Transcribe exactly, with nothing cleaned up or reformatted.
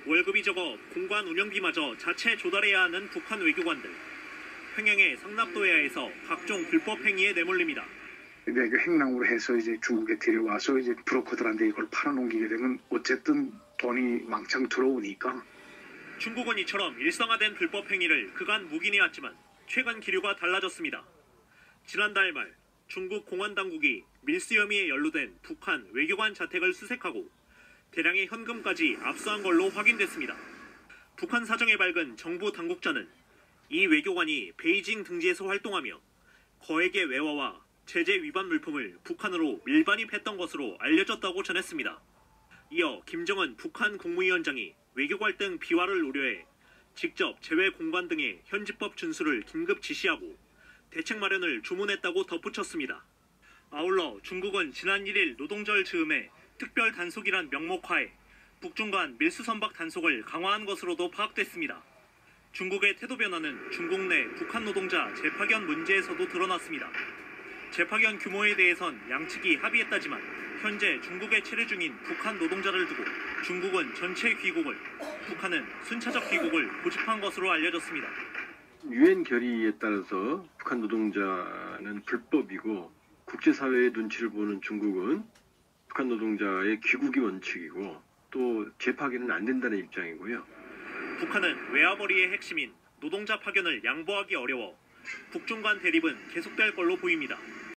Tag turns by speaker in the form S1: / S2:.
S1: 월급이 적어 공관 운영비마저 자체 조달해야 하는 북한 외교관들. 평양의 상납도야에서 각종 불법 행위에 내몰립니다.
S2: 외교 행랑으로 해서 이제 중국에 데려와서 이제 브로커들한테 이걸 팔아넘기게 되면 어쨌든 돈이 왕창 들어오니까.
S1: 중국은 이처럼 일상화된 불법 행위를 그간 묵인해왔지만 최근 기류가 달라졌습니다. 지난달 말 중국 공안 당국이 밀수 혐의에 연루된 북한 외교관 자택을 수색하고 대량의 현금까지 압수한 걸로 확인됐습니다. 북한 사정에 밝은 정부 당국자는 이 외교관이 베이징 등지에서 활동하며 거액의 외화와 제재 위반 물품을 북한으로 밀반입했던 것으로 알려졌다고 전했습니다. 이어 김정은 북한 국무위원장이 외교 갈등 비화를 우려해 직접 재외 공관 등의 현지법 준수를 긴급 지시하고 대책 마련을 주문했다고 덧붙였습니다. 아울러 중국은 지난 일 일 노동절 즈음에 특별 단속이란 명목하에 북중 간 밀수 선박 단속을 강화한 것으로도 파악됐습니다. 중국의 태도 변화는 중국 내 북한 노동자 재파견 문제에서도 드러났습니다. 재파견 규모에 대해선 양측이 합의했다지만 현재 중국에 체류 중인 북한 노동자를 두고 중국은 전체 귀국을, 북한은 순차적 귀국을 고집한 것으로 알려졌습니다.
S3: 유엔 결의에 따라서 북한 노동자는 불법이고 국제사회의 눈치를 보는 중국은 북한 노동자의 귀국이 원칙이고 또 재파견은 안 된다는 입장이고요.
S1: 북한은 외화벌이의 핵심인 노동자 파견을 양보하기 어려워 북중 간 대립은 계속될 걸로 보입니다.